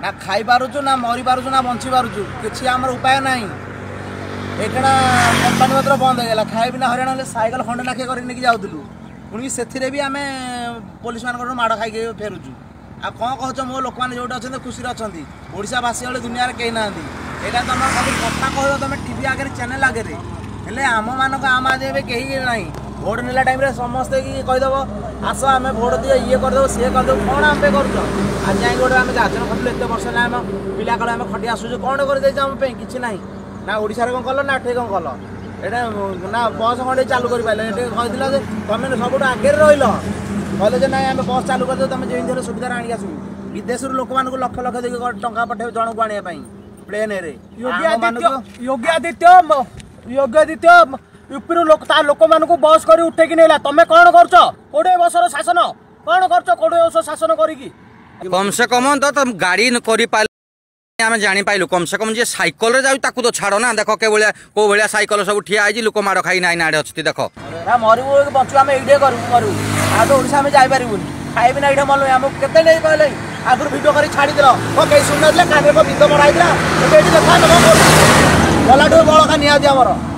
ना खाई पारुचु ना मरी पारुचु ना बंची पारुचु किसी आमर उपाय ना एटा कंपानी पत्र बंद हो गला खाए बिना हरियाणा साइकेल खंडे नाखे कर जाऊलु पुणी से भी आम पुलिस मान माड़ खाई फेरुचु आ कौन कह मो लोक मैंने जो अच्छा खुशी अच्छा ओडावासी वाले दुनिया कहीं ना यहाँ तुम खाली कथा कह तुम टीवी आगे चैनल आगे हेले आम मान आम आज कहीं ना भोट नेला टाइम समस्ते कहीदेव आस आम भोट दिए ये करदेव सी करदेव कौन आम कर आज जाए गोटे आम गाजन खटलु एत वर्ष है आम पिला काल आम खटी आसुचु कौन कर कि ना ना ओडिशा कौन कल ना एठे कौन कल एटा ना बस खंडे चालू कर पारे कहला तुम सब आगे रही कहले ना आम बस चालू कर तुम जमी सुविधा आनी आसू विदेश लोक मान लक्ष लक्ष देखिए टंका पठे जनक आने प्लेन योगी आदित्य यूपी लोक मान बस कर उठे कि नहीं तुम कौन कर 20 वर्ष शासन कौन कर 20 वर्ष शासन करी कम से कम तो गाड़ी कर आम जापारू कम से कम जी सैकल जाऊ तो छाड़ ना देख कौ भाया सैकल सब ठिया लोक माड़ खाई ना आड़े अच्छी देख मरबू बचु आम ये करू मरबू आ तो ओडिशा जापारू खाइबी ना ये मल आमको केते नहीं कहले आगुरी भिड कर छाड़द कहीं शुणुन कान गीत बढ़ाई गलाठू बड़का निहाती आमर